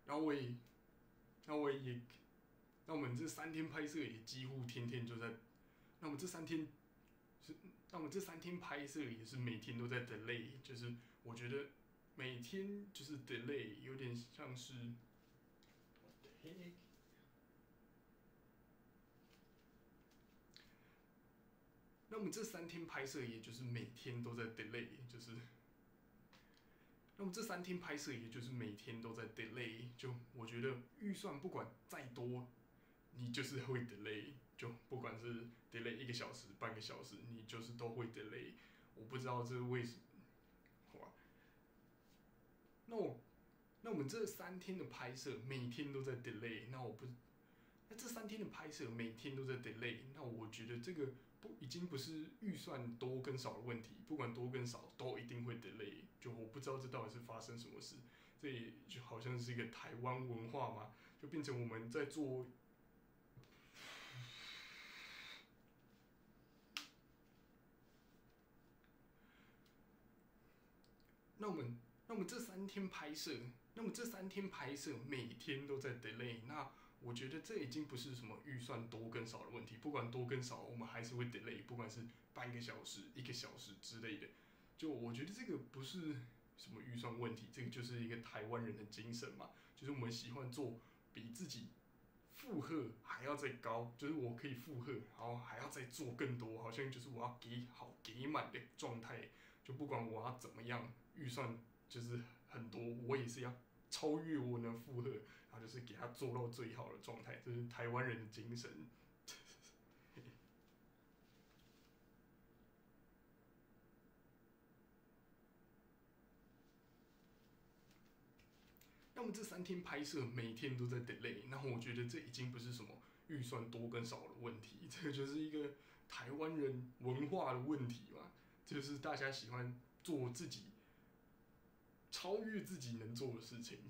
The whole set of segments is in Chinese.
然后我也，然后我也，那我们这3天拍摄也几乎天天就在，那我们这三天是，那我们这3天拍摄也是每天都在 delay，就是我觉得每天就是 delay，有点像是，what the heck？那我们这3天拍摄，也就是每天都在 delay，就是，那么这3天拍摄，也就是每天都在 delay。就我觉得预算不管再多，你就是会 delay，就不管是 delay 1个小时、半个小时，你就是都会 delay。我不知道这是为什么。哇，那我们这3天的拍摄，每天都在 delay，那这3天的拍摄每天都在 delay，那我觉得这个已经不是预算多跟少的问题，不管多跟少都一定会 delay。就我不知道这到底是发生什么事，这也就好像是一个台湾文化嘛，就变成我们在做。那我们这3天拍摄，每天都在 delay。那我觉得这已经不是什么预算多跟少的问题，不管多跟少，我们还是会 delay，不管是半个小时、1个小时之类的。就我觉得这个不是什么预算问题，这个就是一个台湾人的精神嘛，就是我们喜欢做比自己负荷还要再高，就是我可以负荷，然后还要再做更多，好像就是我要给好给满的状态，就不管我要怎么样，预算就是很多，我也是要超越我能负荷，然后就是给他做到最好的状态，这是台湾人的精神。那么这3天拍摄，每天都在 delay，然后我觉得这已经不是什么预算多跟少的问题，这就是一个台湾人文化的问题嘛，就是大家喜欢做自己超越自己能做的事情。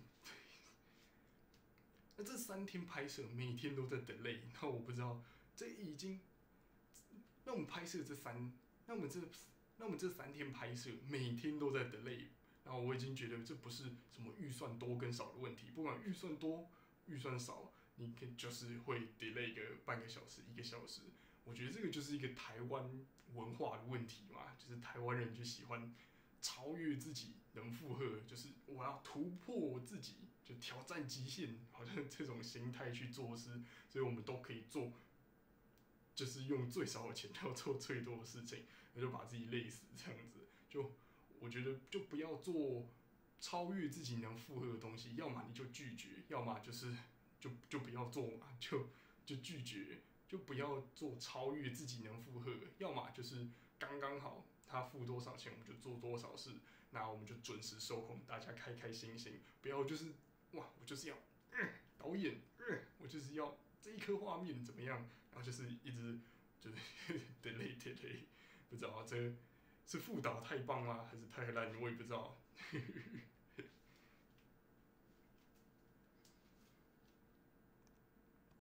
那这3天拍摄，每天都在 delay，那我不知道这已经，那我们拍摄这三，那我们这那我们这3天拍摄，每天都在 delay。然后我已经觉得这不是什么预算多跟少的问题，不管预算多、预算少，你就是会 delay 个半个小时、1个小时。我觉得这个就是一个台湾文化的问题嘛，就是台湾人就喜欢超越自己能负荷，就是我要突破我自己，就挑战极限，好像这种心态去做事，所以我们都可以做，就是用最少的钱要做最多的事情，那就把自己累死这样子。就我觉得就不要做超越自己能负荷的东西，要么你就拒绝，要么就是就不要做嘛，就拒绝，就不要做超越自己能负荷，要么就是刚刚好，他付多少钱我们就做多少事，那我们就准时收工，大家开开心心，不要就是哇，我就是要，导演，我就是要这一颗画面怎么样，然后就是一直就是 delay，不知道这是副导太棒吗？还是太烂？我也不知道。